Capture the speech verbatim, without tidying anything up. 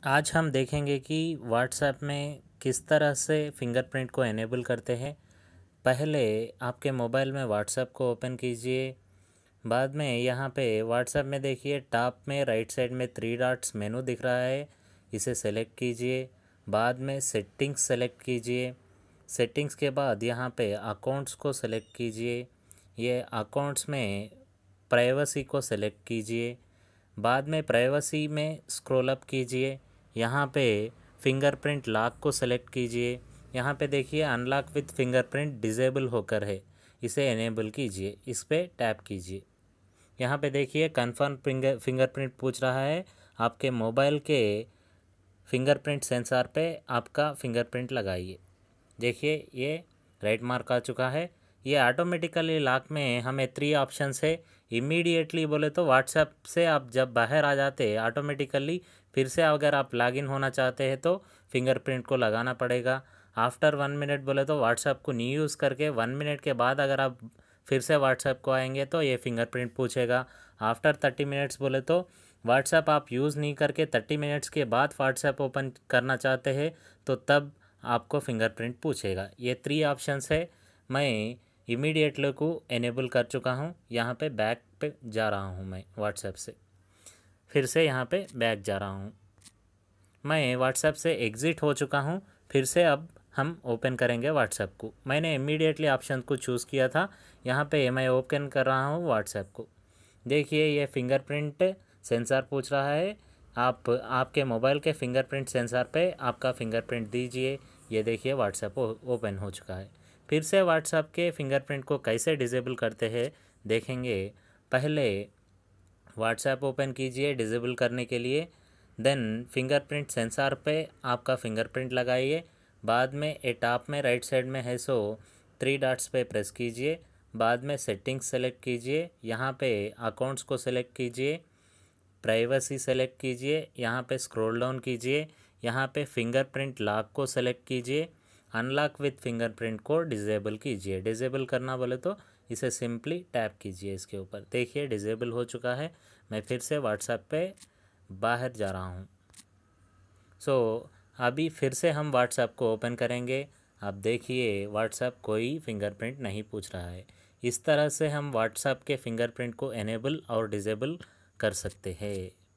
आज हम देखेंगे कि व्हाट्सएप में किस तरह से फिंगरप्रिंट को एनेबल करते हैं। पहले आपके मोबाइल में व्हाट्सएप को ओपन कीजिए। बाद में यहाँ पे व्हाट्सएप में देखिए टॉप में राइट साइड में थ्री डॉट्स मेनू दिख रहा है, इसे सेलेक्ट कीजिए। बाद में सेटिंग्स सेलेक्ट कीजिए। सेटिंग्स के बाद यहाँ पे अकाउंट्स को सेलेक्ट कीजिए। ये अकाउंट्स में प्राइवेसी को सेलेक्ट कीजिए। बाद में प्राइवेसी में स्क्रॉल अप कीजिए। यहाँ पे फिंगरप्रिंट लॉक को सेलेक्ट कीजिए। यहाँ पे देखिए अनलॉक विथ फिंगरप्रिंट डिसेबल होकर है, इसे एनेबल कीजिए, इस पर टैप कीजिए। यहाँ पे देखिए कन्फर्म फिंगर फिंगरप्रिंट पूछ रहा है। आपके मोबाइल के फिंगरप्रिंट सेंसर पे आपका फिंगरप्रिंट लगाइए। देखिए ये राइट मार्क आ चुका है। ये ऑटोमेटिकली लॉक में हमें थ्री ऑप्शंस है। इमीडिएटली बोले तो व्हाट्सएप से आप जब बाहर आ जाते हैं ऑटोमेटिकली, फिर से अगर आप लॉगिन होना चाहते हैं तो फिंगरप्रिंट को लगाना पड़ेगा। आफ्टर वन मिनट बोले तो व्हाट्सएप को न्यू यूज़ करके वन मिनट के बाद अगर आप फिर से व्हाट्सएप को आएंगे तो ये फिंगरप्रिंट पूछेगा। आफ्टर थर्टी मिनट्स बोले तो व्हाट्सएप आप यूज़ नहीं करके थर्टी मिनट्स के बाद व्हाट्सएप ओपन करना चाहते हैं तो तब आपको फिंगरप्रिंट पूछेगा। ये थ्री ऑप्शंस है। मैं इमीडिएटली को एनेबल कर चुका हूँ। यहाँ पे बैक पे जा रहा हूँ, मैं व्हाट्सएप से फिर से यहाँ पे बैक जा रहा हूँ। मैं व्हाट्सएप से एग्ज़िट हो चुका हूँ। फिर से अब हम ओपन करेंगे व्हाट्सएप को। मैंने इमीडिएटली ऑप्शन को चूज़ किया था। यहाँ पे मैं ओपन कर रहा हूँ व्हाट्सएप को। देखिए ये फिंगरप्रिंट सेंसर पूछ रहा है। आप आपके मोबाइल के फिंगरप्रिंट सेंसर पे आपका फिंगरप्रिंट दीजिए। ये देखिए व्हाट्सएप ओपन हो चुका है। फिर से व्हाट्सएप के फिंगरप्रिंट को कैसे डिसेबल करते हैं देखेंगे। पहले व्हाट्सएप ओपन कीजिए डिसेबल करने के लिए, देन फिंगरप्रिंट सेंसर पे आपका फिंगरप्रिंट लगाइए। बाद में ए टॉप में राइट साइड में है सो थ्री डॉट्स पे प्रेस कीजिए। बाद में सेटिंग्स सेलेक्ट कीजिए। यहाँ पे अकाउंट्स को सेलेक्ट कीजिए, प्राइवेसी सेलेक्ट कीजिए। यहाँ पे स्क्रॉल डाउन कीजिए। यहाँ पे फिंगरप्रिंट लॉक को सेलेक्ट कीजिए। अनलॉक विथ फिंगरप्रिंट को डिसेबल कीजिए। डिसेबल करना बोले तो इसे सिंपली टैप कीजिए इसके ऊपर। देखिए डिसेबल हो चुका है। मैं फिर से व्हाट्सएप पे बाहर जा रहा हूँ। सो so, अभी फिर से हम व्हाट्सएप को ओपन करेंगे। अब देखिए व्हाट्सएप कोई फिंगरप्रिंट नहीं पूछ रहा है। इस तरह से हम व्हाट्सएप के फिंगरप्रिंट को एनेबल और डिसेबल कर सकते हैं।